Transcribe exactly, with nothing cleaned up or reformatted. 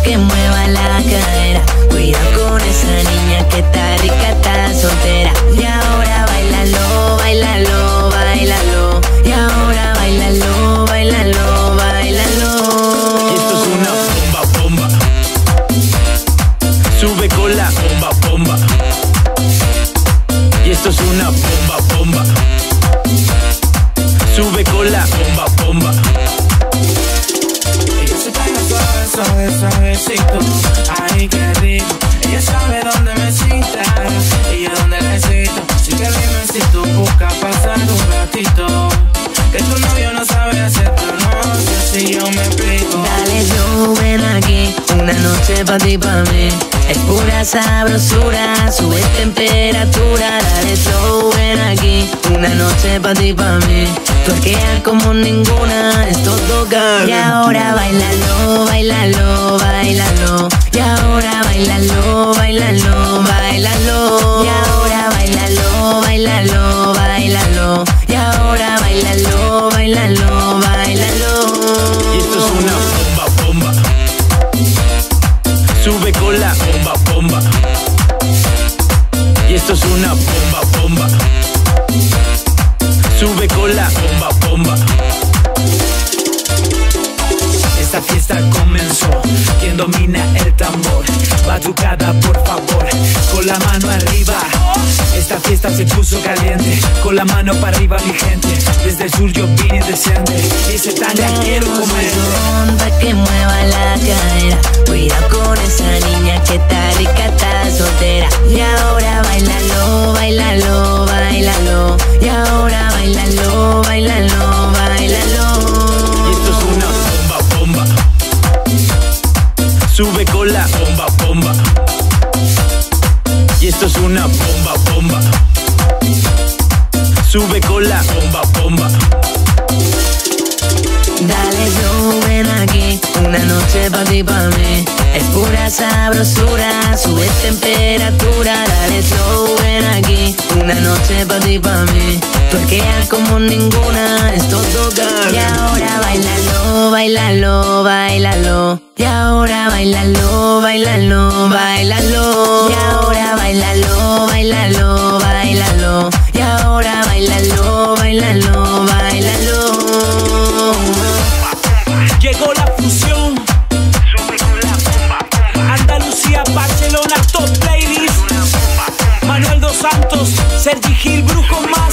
que mueva la cadera. Cuidado con esa niña que está rica, está soltera. Y ahora bailalo, bailalo, bailalo. Y ahora bailalo, bailalo, bailalo. Y esto es una bomba, bomba. Sube con la bomba, bomba. Y esto es una bomba, bomba. Sube con la bomba, bomba. Ella se pega suave, suave, suavecito. Ay, qué rico. Ella sabe dónde me cita. Ella dónde la cito. Si te dime si tú buscas pasar un ratito. Que tu novio no sabe hacerte, no sé si yo me explico. Dale slow, ven aquí, una noche pa' ti, pa' mí. Es pura sabrosura, sube temperatura. Dale slow, ven aquí, una noche pa' ti, pa' mí. Tuerquea como ninguna, esto toca. Y ahora bailalo, bailalo, bailalo. Y ahora bailalo, bailalo, bailalo. Y ahora bailalo, bailalo, bailalo. Y ahora bailalo, bailalo, bailalo. Y esto es una bomba, bomba. Sube con la bomba, bomba. Y esto es una bomba, bomba. Sube con la bomba, bomba. Esta fiesta comenzó, quien domina el tambor, batucada por favor, con la mano arriba. Esta fiesta se puso caliente, con la mano para arriba mi gente. Desde el sur yo vine descende, y ese tanga quiero comer. Pa' que mueva la cadera, cuidado con esa niña que está rica, está soltera. Y ahora bailalo, bailalo, bailalo. Y ahora bailalo, bailalo, bailalo. Y esto es una bomba, bomba. Sube con la bomba, bomba. Y esto es una bomba, bomba. Sube con la bomba, bomba. Dale slow, ven aquí, una noche pa' ti, pa' mí. Es pura sabrosura, sube temperatura. Dale slow, ven aquí, una noche pa' ti, pa' mí. Tuerquea como ninguna, esto toca. Y ahora bailalo, bailalo, bailalo. Y ahora bailalo, bailalo, bailalo. Y ahora bailalo, bailalo, bailalo. Y ahora bailalo, bailalo, bailalo. Llegó la fusión. Sube con la bomba, bomba. Andalucía, Barcelona, top playlist. Manuel Dos Santos, Sergi Gil, Brujo Mar.